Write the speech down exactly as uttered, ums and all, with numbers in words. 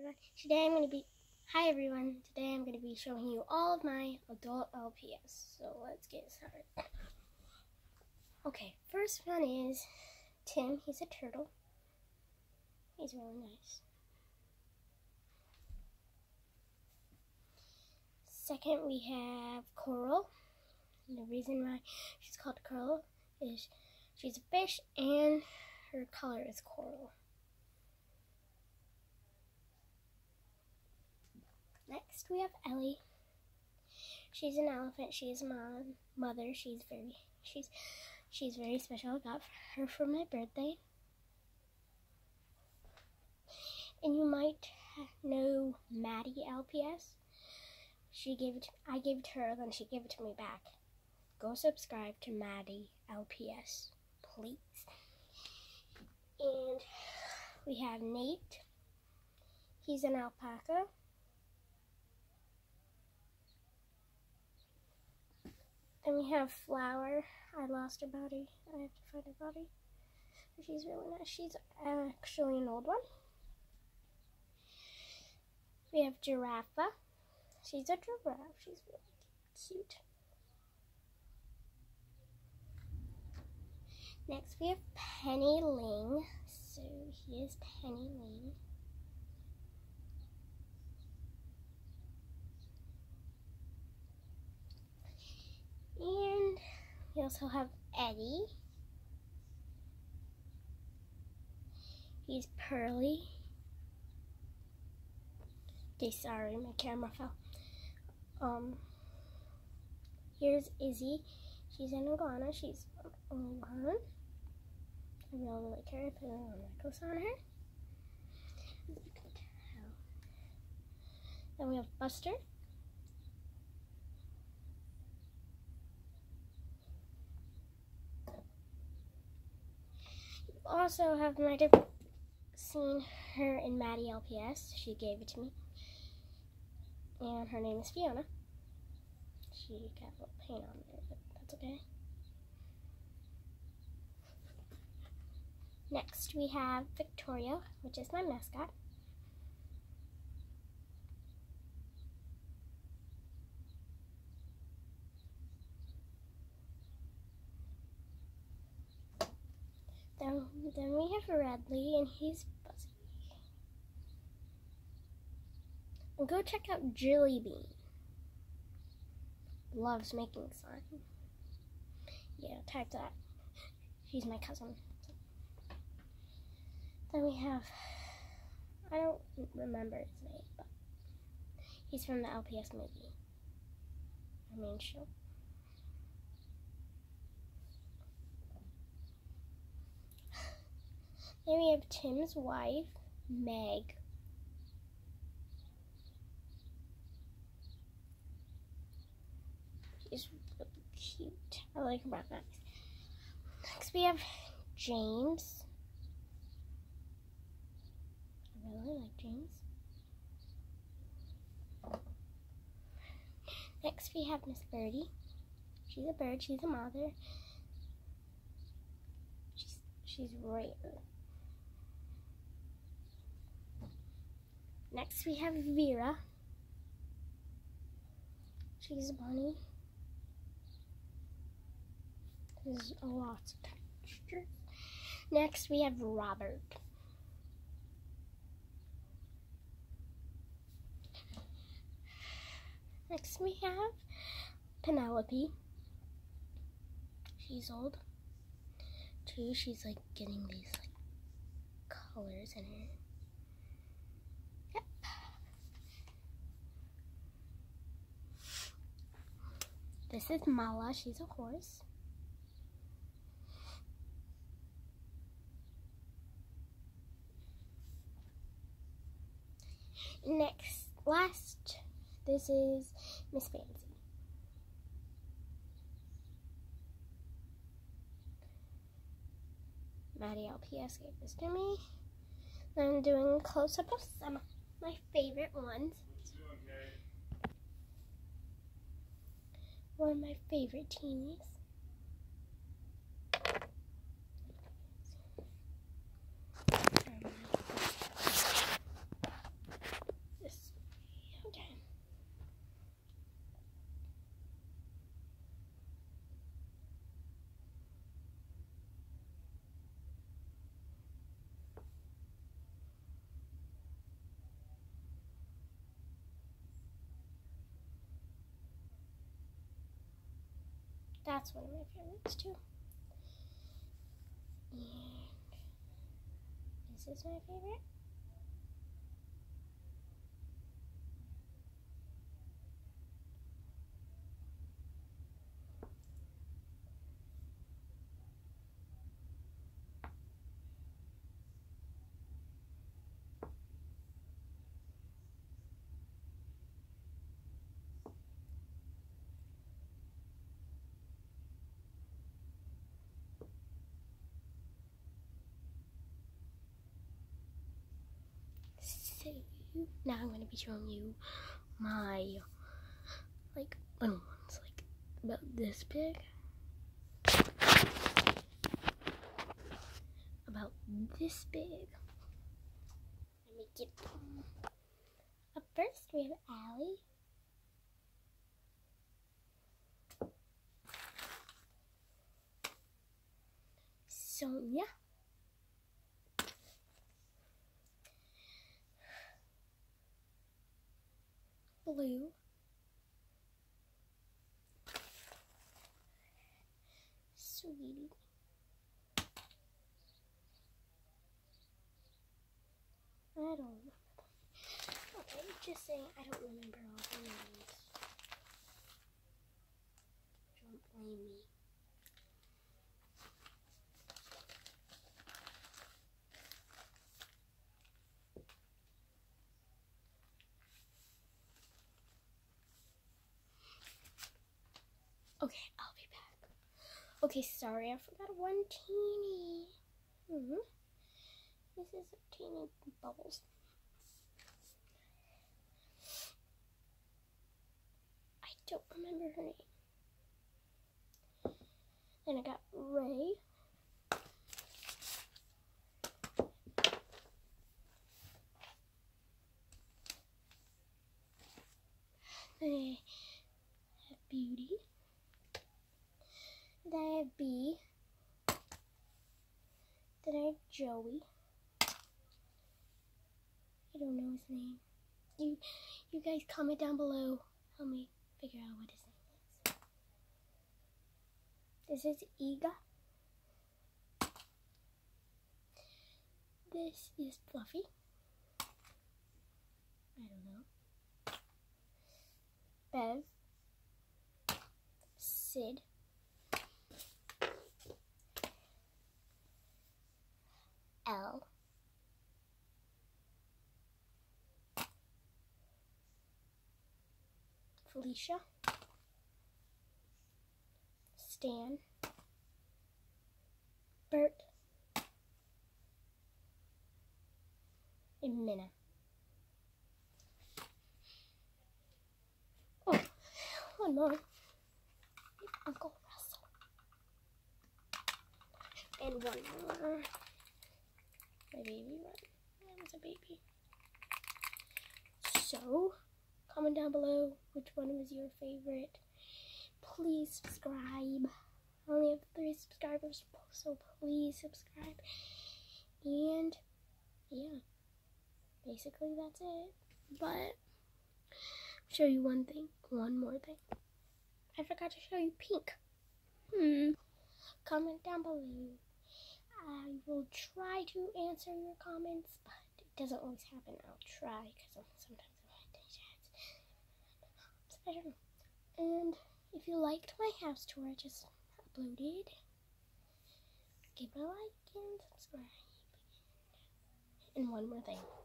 everyone. Today I'm going to be, hi everyone. Today I'm going to be showing you all of my adult L P S. So let's get started. Okay, first one is Tim. He's a turtle. He's really nice. Second, we have Coral. And the reason why she's called Coral is she's a fish and her color is coral. Next, we have Ellie. She's an elephant. She's my mother. She's very, she's, she's very special. I got her for my birthday. And you might know Maddie L P S. She gave it. To, I gave it to her, then she gave it to me back. Go subscribe to Maddie L P S, please. And we have Nate. He's an alpaca. Then we have Flower. I lost her body. I have to find her body. She's really nice. She's actually an old one. We have Giraffe. She's a giraffe. She's really cute. Next we have Penny Ling. So he is Penny Ling. And we also have Eddie. He's Pearly. Okay, sorry, my camera fell. Um, here's Izzy. She's an iguana. She's an iguana. I really like her. I put a necklace on her. Then we have Buster. Also have might have seen her in Maddie L P S. She gave it to me. And her name is Fiona. She got a little paint on there, but that's okay. Next we have Victoria, which is my mascot. Then, then we have Redley, and he's fuzzy. And go check out Jilly Bean. Loves making slime. Yeah, type that. She's my cousin. Then we have, I don't remember his name, but he's from the L P S movie. Our main show. Then we have Tim's wife, Meg. She's really cute. I like her brown eyes. Next we have James. I really like James. Next we have Miss Birdie. She's a bird. She's a mother. She's she's rare. Next we have Vera. She's a bunny. There's a lot of texture. Next we have Robert. Next we have Penelope. She's old too. She's like getting these like colors in her. Yep. This is Mala. She's a horse. Next, last, this is Miss Fancy. Maddie L P S gave this to me. I'm doing a close-up of some of my favorite ones. One of my favorite teenies. That's one of my favorites too. And this is my favorite. So now I'm going to be showing you my like little ones, like about this big, about this big. Let me get them. Up first we have Allie. Sonia. Blue. Sweetie. I don't remember them. Okay, just saying I don't remember all the names. Don't blame me. Okay, I'll be back. Okay, sorry, I forgot one teeny. Mm-hmm. This is a teeny Bubbles. I don't remember her name. Then I got Ray. Then I have Beauty. Then I have B. Then I have Joey. I don't know his name. You you guys comment down below. Help me figure out what his name is. This is Iga. This is Fluffy. I don't know. Bev. Sid. Elle. Felicia. Stan. Bert. And Minna. Oh, one more. Uncle Russell. And one more. My baby one. That was a baby. So, comment down below which one was your favorite. Please subscribe. I only have three subscribers, so please subscribe. And yeah, basically that's it. But I'll show you one thing, one more thing. I forgot to show you Pink. Hmm. Comment down below. I will try to answer your comments, but it doesn't always happen. I'll try because sometimes I'm on I don't know. And if you liked my house tour I just uploaded, give it a like and subscribe. And one more thing.